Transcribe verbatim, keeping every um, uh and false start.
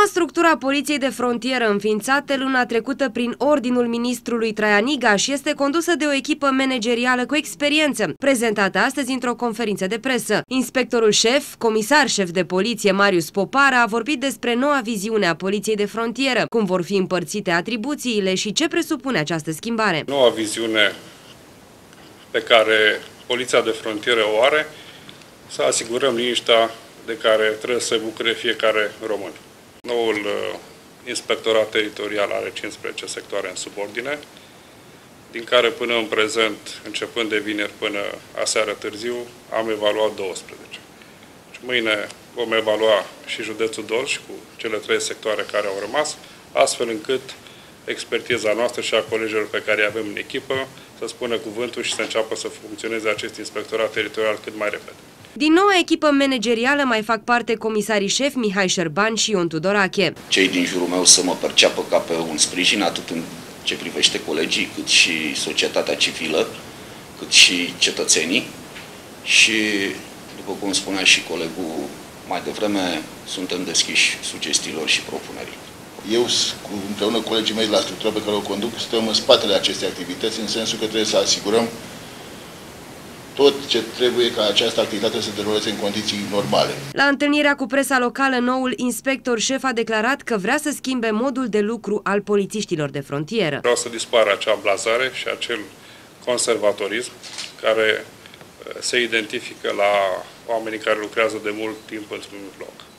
Noua structură a Poliției de Frontieră, înființată luna trecută prin ordinul ministrului Traian Igaș, este condusă de o echipă managerială cu experiență, prezentată astăzi într-o conferință de presă. Inspectorul șef, comisar șef de poliție Marius Popara a vorbit despre noua viziune a Poliției de Frontieră, cum vor fi împărțite atribuțiile și ce presupune această schimbare. Noua viziune pe care Poliția de Frontieră o are, să asigurăm liniștea de care trebuie să se bucure fiecare român. Noul uh, inspectorat teritorial are cincisprezece sectoare în subordine, din care până în prezent, începând de vineri până aseară târziu, am evaluat douăsprezece. Și mâine vom evalua și județul Dolj cu cele trei sectoare care au rămas, astfel încât expertiza noastră și a colegilor pe care îi avem în echipă să spună cuvântul și să înceapă să funcționeze acest inspectorat teritorial cât mai repede. Din noua echipă managerială mai fac parte comisarii șef Mihai Șerban și Ion Tudorache. Cei din jurul meu să mă perceapă ca pe un sprijin, atât în ce privește colegii, cât și societatea civilă, cât și cetățenii. Și, după cum spunea și colegul mai devreme, suntem deschiși sugestiilor și propunerii. Eu, împreună cu colegii mei la structura pe care o conduc, stăm în spatele acestei activități, în sensul că trebuie să asigurăm tot ce trebuie ca această activitate să deruleze în condiții normale. La întâlnirea cu presa locală, noul inspector șef a declarat că vrea să schimbe modul de lucru al polițiștilor de frontieră. Vreau să dispară acea blazare și acel conservatorism care se identifică la oamenii care lucrează de mult timp într-un loc.